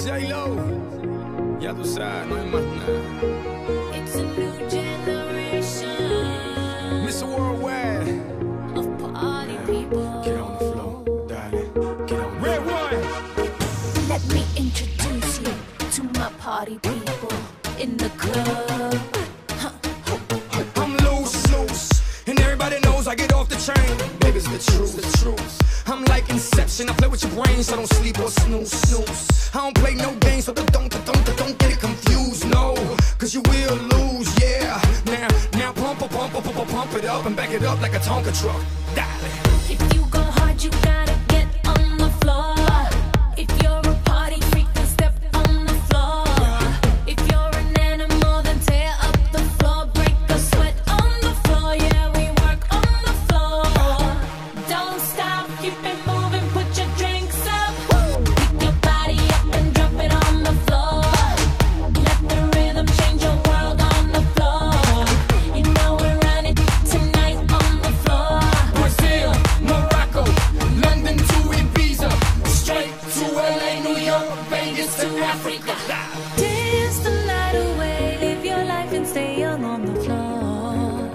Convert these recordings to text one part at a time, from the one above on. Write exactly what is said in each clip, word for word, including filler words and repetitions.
J-Lo, ya tú sabes, no hay más nada. It's a new generation. mister Worldwide. Of party people. Get on the floor, darling. Get on the Red one. Let me introduce you to my party people in the club. Huh. I'm loose, loose, and everybody knows I get off the train. Baby, it's the truth, the truth. I'm like Inception, I play with your brain, so don't sleep or snooze, snooze. I don't play no games, so don't, don't, don't, don't get it confused, no. Cause you will lose, yeah. Now, now pump, pump, pump, pump, pump, pump it up and back it up like a Tonka truck. Darling. If you go hard, you gotta get on the floor. If you're a party freak, then step on the floor. If you're an animal, then tear up the floor. Break a sweat on the floor, yeah, we work on the floor. Don't stop, keep it moving, put your drinks up. Pick your body up and drop it on the floor. Let the rhythm change your world on the floor. You know we're running tonight on the floor. Brazil, Morocco, London to Ibiza, straight to L A, New York, Vegas to Africa. Dance the night away, live your life and stay young on the floor.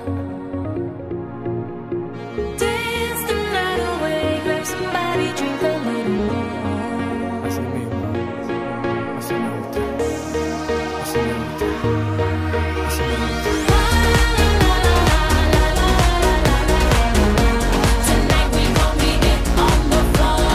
Dance the night away, grab somebody, drink a little more. Así mismo, así me gusta, así me gusta, así me gusta. Tonight we gon' be it on the floor.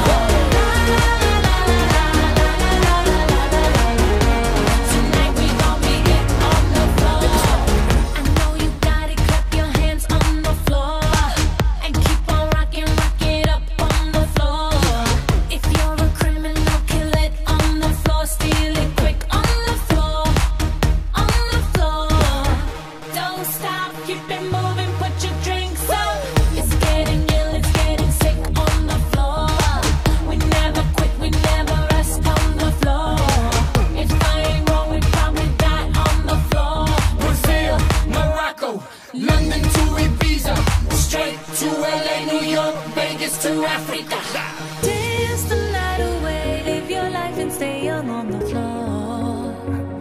Tonight we gon' be it on the floor. I know you got it, clap your hands on the floor. And keep on rocking, rock it up on the floor. If you're a criminal, kill it on the floor. Steal it quick on the floor. On the floor. Don't stop, keep it moving, put your drinks up. It's getting ill, it's getting sick on the floor. We never quit, we never rest on the floor. If I ain't wrong, we probably die on the floor. Brazil, Morocco, London to Ibiza, straight to L A, New York, Vegas to Africa. Dance the night away, live your life and stay young on the floor.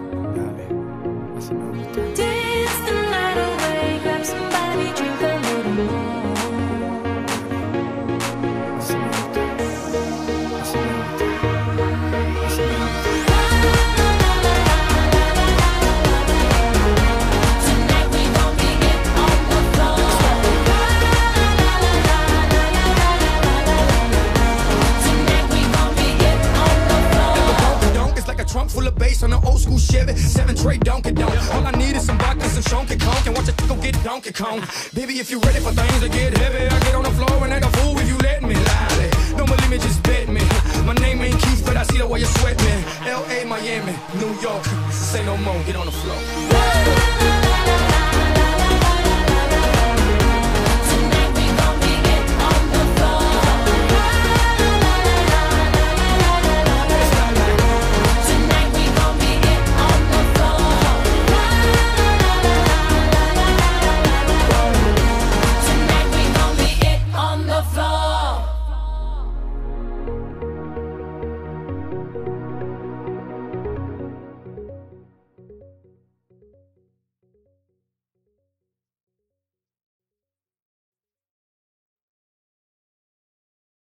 Dance the night away, grab somebody, drink a little more. Tonight we gon' be it on the floor. Tonight we gon' be it on the floor. Donk is like a trunk full of bass on an old school Chevy, seven tray Donkey Donk. All I need is some vodka, some Shonky Conk, and watch it go get Donkey Kong. Baby, if you ready for things to get heavy, I get on the floor and act a fool if you let me. Lally, don't believe me, just bet me. My name ain't Keith, but I see the way you sweat me. L A, Miami, New York, say no more, get on the floor. La, la, la, la, la.